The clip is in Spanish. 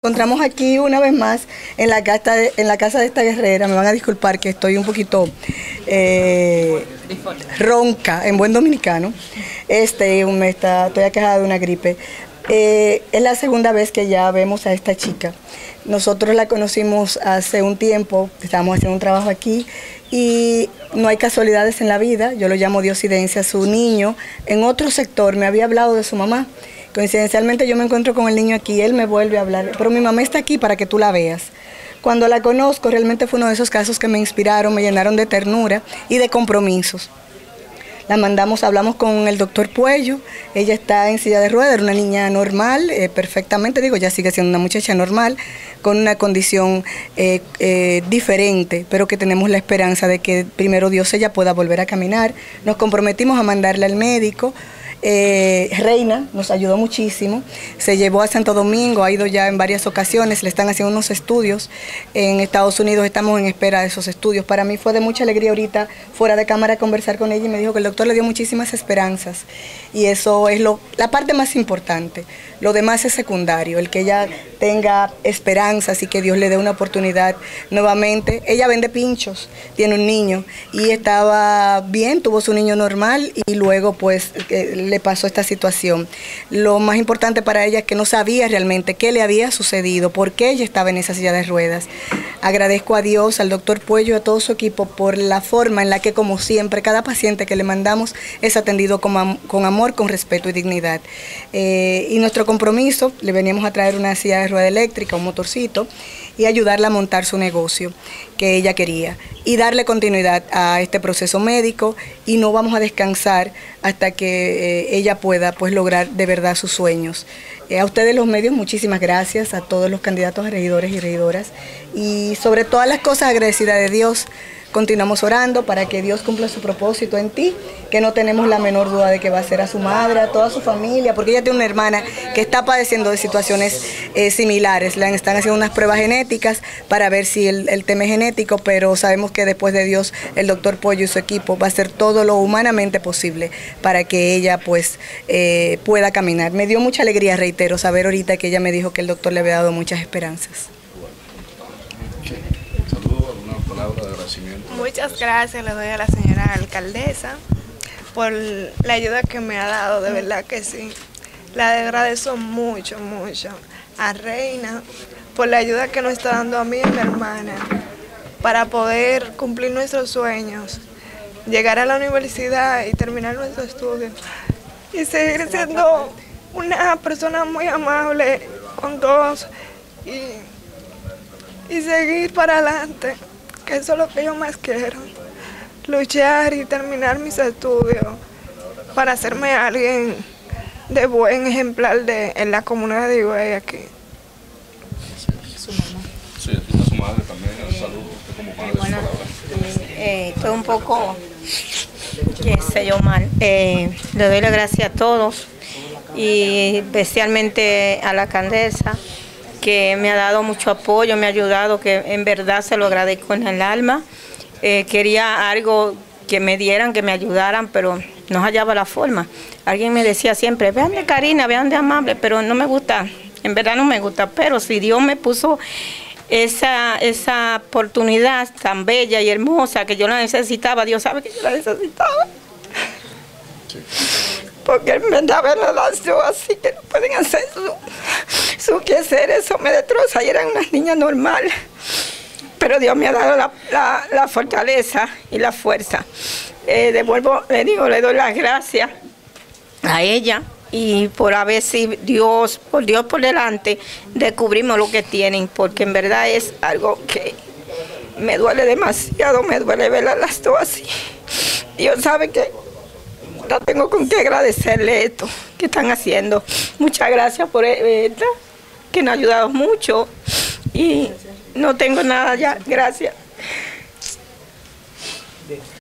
encontramos aquí una vez más en la casa de esta guerrera. Me van a disculpar que estoy un poquito ronca, en buen dominicano. Estoy aquejada de una gripe. Es la segunda vez que ya vemos a esta chica. Nosotros la conocimos hace un tiempo, estábamos haciendo un trabajo aquí y no hay casualidades en la vida. Yo lo llamo diosidencia. Su niño en otro sector me había hablado de su mamá. Coincidencialmente yo me encuentro con el niño aquí, él me vuelve a hablar, pero mi mamá está aquí para que tú la veas. Cuando la conozco, realmente fue uno de esos casos que me inspiraron, me llenaron de ternura y de compromisos. La mandamos, hablamos con el doctor Puello, ella está en silla de ruedas, era una niña normal, perfectamente, ya sigue siendo una muchacha normal, con una condición diferente, pero que tenemos la esperanza de que primero Dios ella pueda volver a caminar. Nos comprometimos a mandarla al médico. Reina nos ayudó muchísimo, se llevó a Santo Domingo, ha ido ya en varias ocasiones, le están haciendo unos estudios en Estados Unidos, estamos en espera de esos estudios. Para mí fue de mucha alegría ahorita fuera de cámara conversar con ella y me dijo que el doctor le dio muchísimas esperanzas y eso es la parte más importante. Lo demás es secundario, el que ella tenga esperanzas y que Dios le dé una oportunidad nuevamente. Ella vende pinchos, tiene un niño y estaba bien, tuvo su niño normal y luego pues le pasó esta situación. Lo más importante para ella es que no sabía realmente qué le había sucedido, por qué ella estaba en esa silla de ruedas. Agradezco a Dios, al doctor Puello y a todo su equipo por la forma en la que, como siempre, cada paciente que le mandamos es atendido con amor, con respeto y dignidad. Y nuestro compromiso, le veníamos a traer una silla de rueda eléctrica, un motorcito, y ayudarla a montar su negocio que ella quería y darle continuidad a este proceso médico, y no vamos a descansar hasta que ella pueda pues lograr de verdad sus sueños. A ustedes los medios, muchísimas gracias, a todos los candidatos a regidores y regidoras, y sobre todas las cosas agradecida de Dios. Continuamos orando para que Dios cumpla su propósito en ti, que no tenemos la menor duda de que va a ser a su madre, a toda su familia, porque ella tiene una hermana que está padeciendo de situaciones similares. Le están haciendo unas pruebas genéticas para ver si el tema es genético, pero sabemos que después de Dios, el doctor Puello y su equipo va a hacer todo lo humanamente posible para que ella pues pueda caminar. Me dio mucha alegría, reitero, saber ahorita que ella me dijo que el doctor le había dado muchas esperanzas. Muchas gracias le doy a la señora alcaldesa por la ayuda que me ha dado, de verdad que sí. Le agradezco mucho, mucho a Reina por la ayuda que nos está dando a mí y a mi hermana para poder cumplir nuestros sueños, llegar a la universidad y terminar nuestros estudios y seguir siendo una persona muy amable con todos y seguir para adelante. Eso es lo que yo más quiero, luchar y terminar mis estudios para hacerme alguien de buen ejemplar en la comunidad de Higüey aquí. Su mamá. Sí, aquí está su madre también, saludos, usted como madre. Bueno, estoy un poco, qué sé yo, mal. Le doy las gracias a todos y especialmente a la alcaldesa, que me ha dado mucho apoyo, me ha ayudado, que en verdad se lo agradezco en el alma. Quería algo que me dieran, que me ayudaran, pero no hallaba la forma. Alguien me decía siempre, vean de Karina, vean de Amable, pero no me gusta, en verdad no me gusta, pero si Dios me puso esa oportunidad tan bella y hermosa que yo la necesitaba, Dios sabe que yo la necesitaba. Sí. Porque en verdad verla las dos así que no pueden hacer su quehacer, eso me destroza. Y eran unas niñas normales, pero Dios me ha dado la fortaleza y la fuerza. Le doy las gracias a ella y por a ver si Dios por delante descubrimos lo que tienen, porque en verdad es algo que me duele demasiado, me duele verlas las dos así. Dios sabe que no tengo con qué agradecerle esto que están haciendo. Muchas gracias por esta, que nos ha ayudado mucho y no tengo nada ya. Gracias.